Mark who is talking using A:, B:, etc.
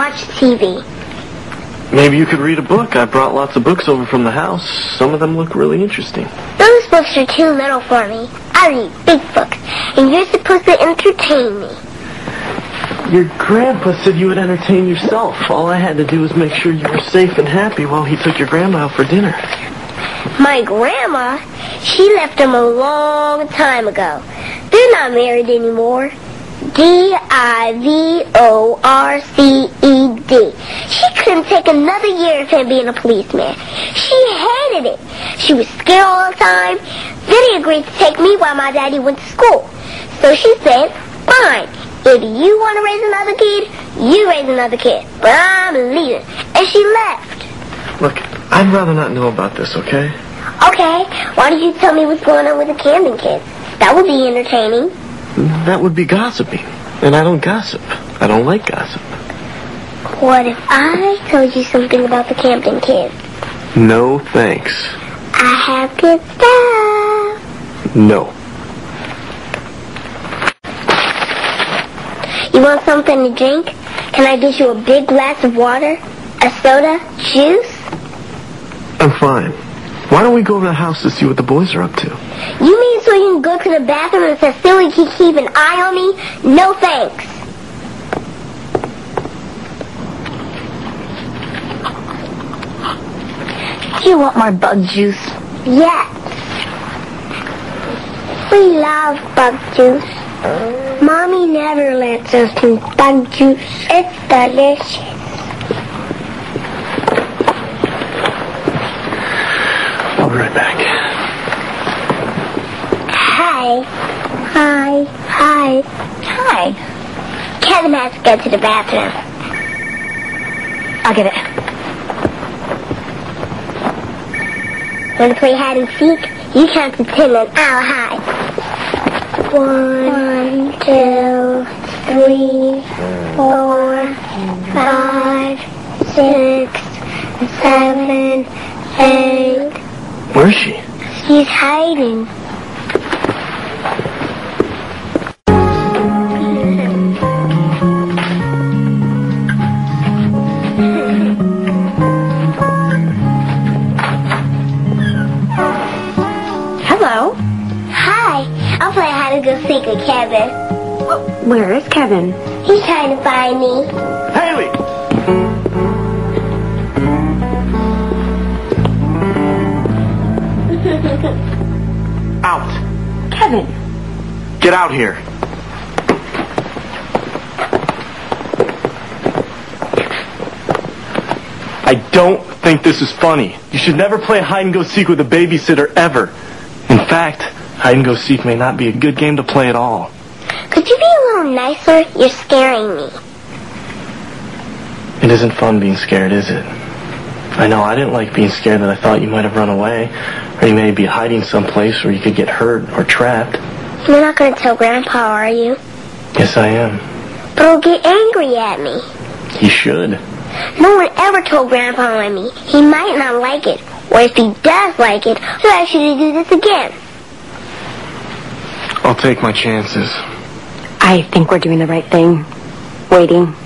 A: watch TV.
B: Maybe you could read a book. I brought lots of books over from the house. Some of them look really interesting.
A: Those books are too little for me. I read big books, and you're supposed to entertain me.
B: Your grandpa said you would entertain yourself. All I had to do was make sure you were safe and happy while he took your grandma out for dinner.
A: My grandma? She left him a long time ago. They're not married anymore. D-I-V-O-R-C-E-D. She couldn't take another year of him being a policeman. She hated it. She was scared all the time. Then he agreed to take me while my daddy went to school. So she said, fine. If you want to raise another kid, you raise another kid. But I'm leaving. And she left.
B: Look, I'd rather not know about this, okay?
A: Okay. Why don't you tell me what's going on with the Camden kids? That would be entertaining.
B: That would be gossiping. And I don't gossip. I don't like gossip.
A: What if I told you something about the Camden kids?
B: No, thanks.
A: I have good stuff.
B: No.
A: You want something to drink? Can I get you a big glass of water? A soda? Juice?
B: I'm fine. Why don't we go over to the house to see what the boys are up to?
A: You mean so you can go to the bathroom and Cecilia can keep an eye on me? No thanks.
C: Do you want more bug juice?
A: Yes. We love bug juice. Mommy never lets us drink bug juice. It's delicious.
B: I'll be right back.
A: Hi. Hi. Hi.
C: Hi.
A: Kevin has to go to the bathroom.
C: I'll get it.
A: Want to play hide and seek? You count to 10 and I'll hide. 1, 2, 3, 4, 5, 6, 7, 8.
B: Where is she?
A: She's hiding.
C: Hello.
A: Hi. I'll play hide and go seek with Kevin.
C: Where is Kevin?
A: He's trying to find me.
B: Hailey! Out.
C: Kevin.
B: Get out here. I don't think this is funny. You should never play hide-and-go-seek with a babysitter, ever. In fact, hide-and-go-seek may not be a good game to play at all.
A: Could you be a little nicer? You're scaring me.
B: It isn't fun being scared, is it? I know I didn't like being scared that I thought you might have run away, or you may be hiding someplace where you could get hurt or trapped.
A: You're not going to tell Grandpa, are you?
B: Yes, I am.
A: But he'll get angry at me.
B: He should.
A: No one ever told Grandpa on me. He might not like it. Or if he does like it, he'll ask you to do this again.
B: I'll take my chances.
C: I think we're doing the right thing. Waiting.